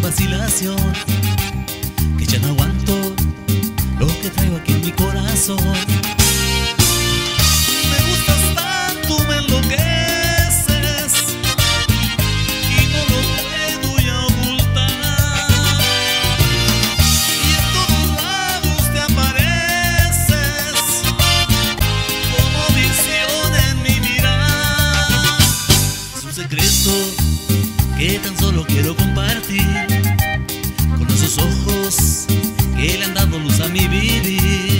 vacilación, que ya no aguanto lo que traigo aquí en mi corazón. Me gustas tanto, me enloqueces y no lo puedo ya ocultar. Y en todos lados te apareces como visión en mi mirar. Es un secreto que tan solo quiero compartir con esos ojos que le han dado luz a mi vivir.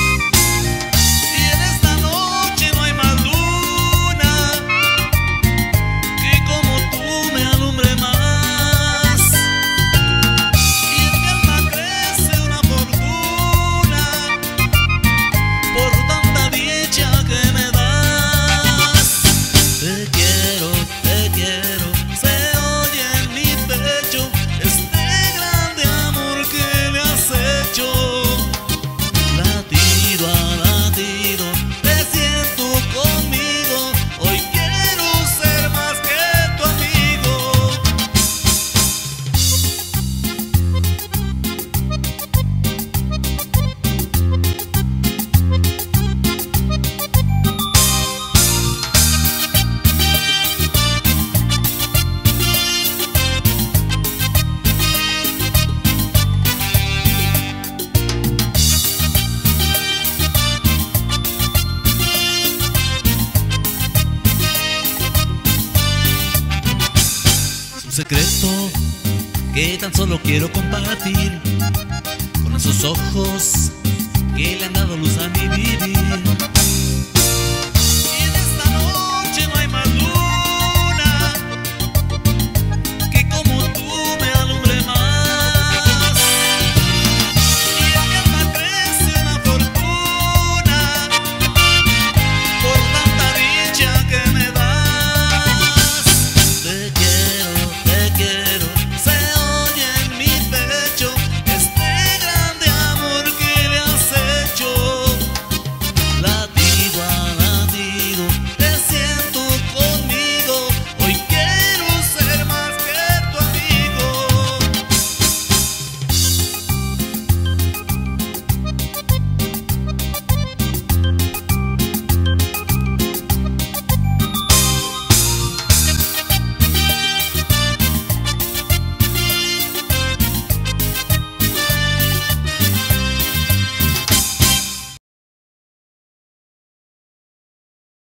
Y en esta noche no hay más luna que como tú me alumbre más. Y en mi alma crece una fortuna por tanta dicha que me das. Te quiero, se oye en mi pecho este grande amor que le has hecho. Latido a latido te siento conmigo, hoy quiero ser más que tu amigo. Un secreto que tan solo quiero compartir con esos ojos que le han dado luz a mi vivir.